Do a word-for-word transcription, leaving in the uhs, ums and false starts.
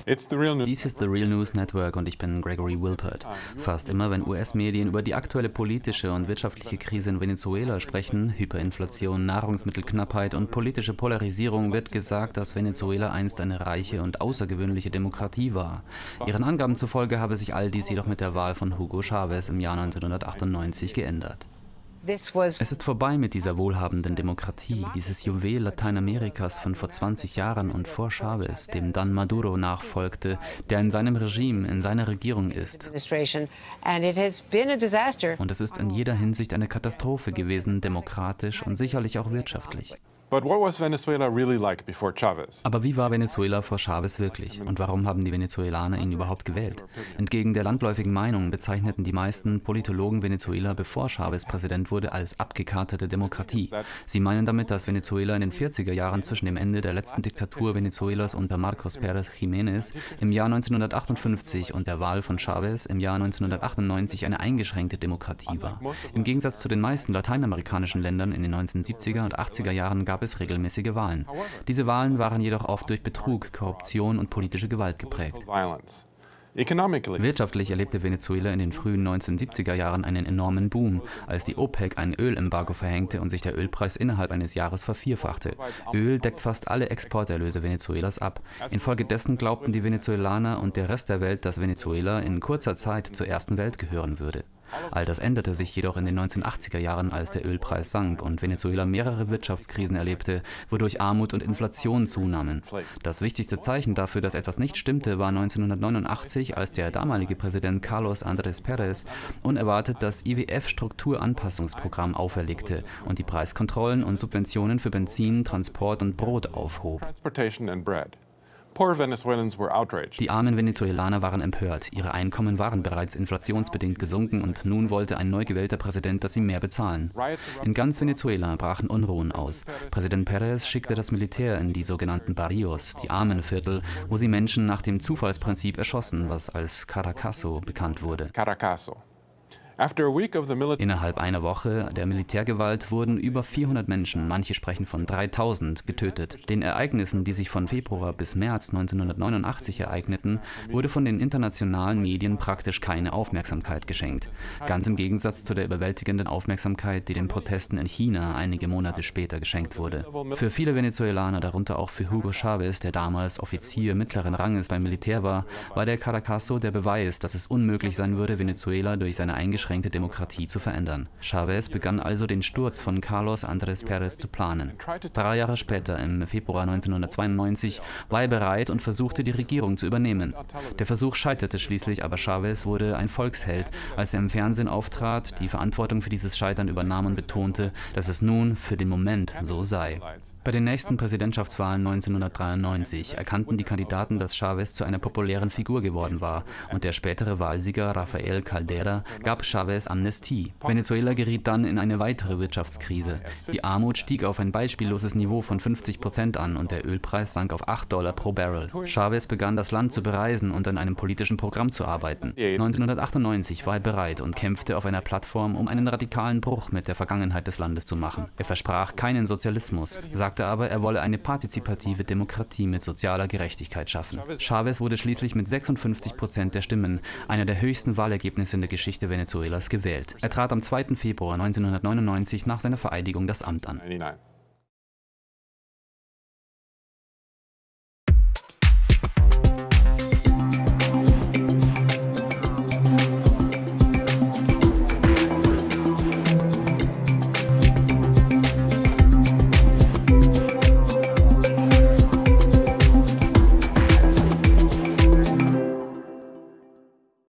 Dies ist The Real News Network und ich bin Gregory Wilpert. Fast immer, wenn U S-Medien über die aktuelle politische und wirtschaftliche Krise in Venezuela sprechen, Hyperinflation, Nahrungsmittelknappheit und politische Polarisierung, wird gesagt, dass Venezuela einst eine reiche und außergewöhnliche Demokratie war. Ihren Angaben zufolge habe sich all dies jedoch mit der Wahl von Hugo Chávez im Jahr neunzehnhundertachtundneunzig geändert. Es ist vorbei mit dieser wohlhabenden Demokratie, dieses Juwel Lateinamerikas von vor zwanzig Jahren und vor Chávez, dem dann Maduro nachfolgte, der in seinem Regime, in seiner Regierung ist. Und es ist in jeder Hinsicht eine Katastrophe gewesen, demokratisch und sicherlich auch wirtschaftlich. But what was Venezuela really like before Chavez? Aber wie war Venezuela vor Chávez wirklich? Und warum haben die Venezuelaner ihn überhaupt gewählt? Entgegen der landläufigen Meinung bezeichneten die meisten Politologen Venezuela, bevor Chávez Präsident wurde, als abgekartete Demokratie. Sie meinen damit, dass Venezuela in den vierziger Jahren zwischen dem Ende der letzten Diktatur Venezuelas unter Marcos Pérez Jiménez im Jahr neunzehnhundertachtundfünfzig und der Wahl von Chávez im Jahr neunzehnhundertachtundneunzig eine eingeschränkte Demokratie war. Im Gegensatz zu den meisten lateinamerikanischen Ländern in den neunzehnhundertsiebziger und achtziger Jahren gab es regelmäßige Wahlen. Diese Wahlen waren jedoch oft durch Betrug, Korruption und politische Gewalt geprägt. Wirtschaftlich erlebte Venezuela in den frühen neunzehnhundertsiebziger Jahren einen enormen Boom, als die OPEC ein Ölembargo verhängte und sich der Ölpreis innerhalb eines Jahres vervierfachte. Öl deckt fast alle Exporterlöse Venezuelas ab. Infolgedessen glaubten die Venezuelaner und der Rest der Welt, dass Venezuela in kurzer Zeit zur ersten Welt gehören würde. All das änderte sich jedoch in den neunzehnhundertachtziger Jahren, als der Ölpreis sank und Venezuela mehrere Wirtschaftskrisen erlebte, wodurch Armut und Inflation zunahmen. Das wichtigste Zeichen dafür, dass etwas nicht stimmte, war neunzehnhundertneunundachtzig, als der damalige Präsident Carlos Andrés Pérez unerwartet das I W F-Strukturanpassungsprogramm auferlegte und die Preiskontrollen und Subventionen für Benzin, Transport und Brot aufhob. Die armen Venezuelaner waren empört, ihre Einkommen waren bereits inflationsbedingt gesunken und nun wollte ein neu gewählter Präsident, dass sie mehr bezahlen. In ganz Venezuela brachen Unruhen aus. Präsident Pérez schickte das Militär in die sogenannten Barrios, die Armenviertel, wo sie Menschen nach dem Zufallsprinzip erschossen, was als Caracazo bekannt wurde. Innerhalb einer Woche der Militärgewalt wurden über vierhundert Menschen, manche sprechen von dreitausend, getötet. Den Ereignissen, die sich von Februar bis März neunzehnhundertneunundachtzig ereigneten, wurde von den internationalen Medien praktisch keine Aufmerksamkeit geschenkt. Ganz im Gegensatz zu der überwältigenden Aufmerksamkeit, die den Protesten in China einige Monate später geschenkt wurde. Für viele Venezuelaner, darunter auch für Hugo Chávez, der damals Offizier mittleren Ranges beim Militär war, war der Caracazo der Beweis, dass es unmöglich sein würde, Venezuela durch seine eingeschränkte Demokratie zu verändern. Chávez begann also den Sturz von Carlos Andrés Pérez zu planen. Drei Jahre später, im Februar neunzehnhundertzweiundneunzig, war er bereit und versuchte, die Regierung zu übernehmen. Der Versuch scheiterte schließlich, aber Chávez wurde ein Volksheld, als er im Fernsehen auftrat, die Verantwortung für dieses Scheitern übernahm und betonte, dass es nun für den Moment so sei. Bei den nächsten Präsidentschaftswahlen neunzehnhundertdreiundneunzig erkannten die Kandidaten, dass Chávez zu einer populären Figur geworden war und der spätere Wahlsieger Rafael Caldera gab Chávez Amnestie. Venezuela geriet dann in eine weitere Wirtschaftskrise. Die Armut stieg auf ein beispielloses Niveau von fünfzig Prozent an und der Ölpreis sank auf acht Dollar pro Barrel. Chávez begann das Land zu bereisen und an einem politischen Programm zu arbeiten. neunzehnhundertachtundneunzig war er bereit und kämpfte auf einer Plattform, um einen radikalen Bruch mit der Vergangenheit des Landes zu machen. Er versprach keinen Sozialismus, sagte aber, er wolle eine partizipative Demokratie mit sozialer Gerechtigkeit schaffen. Chávez wurde schließlich mit sechsundfünfzig Prozent der Stimmen, einer der höchsten Wahlergebnisse in der Geschichte Venezuelas, gewählt. Er trat am zweiten Februar neunzehnhundertneunundneunzig nach seiner Vereidigung das Amt an.